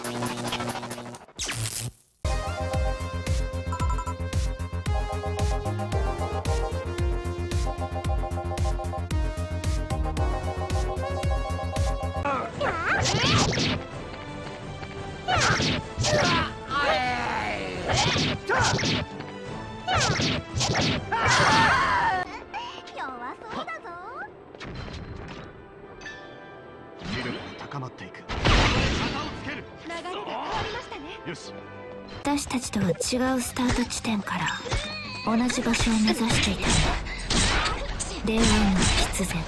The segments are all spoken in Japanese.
私たちとは違うスタート地点から同じ場所を目指していたんだ。霊王の必然。な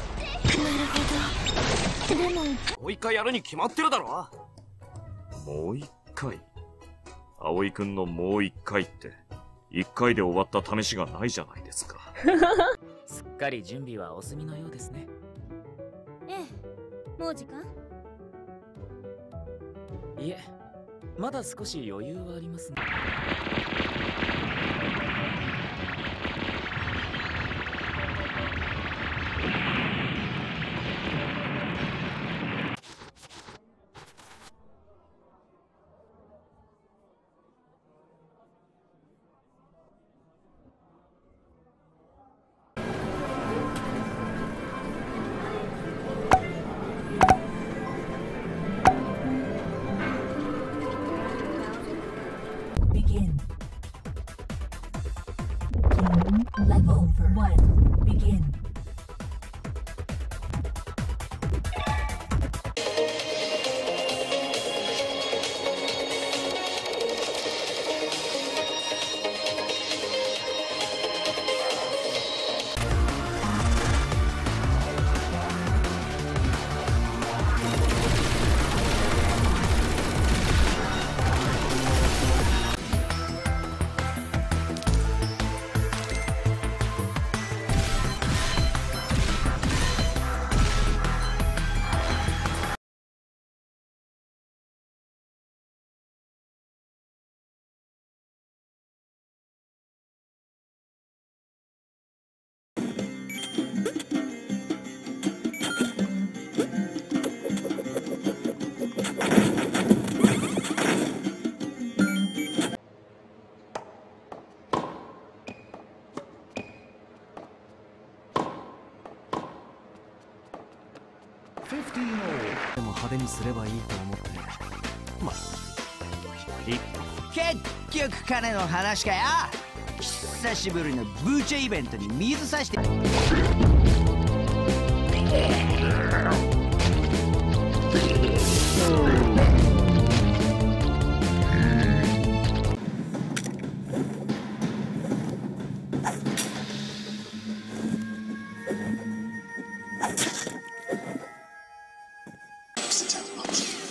るほど。でももう一回やるに決まってるだろ。 もう一回。葵くんのもう一回って一回で終わった試しがないじゃないですか。 すっかり準備はお済みのようですね。 ええ、もう時間？ いえ、まだ少し余裕はありますね。 Level 1. Begin. でも派手にすればいいと思って。ま、 結局金の話かよ。久しぶりのブーチェイベントに水さして。 Accidental.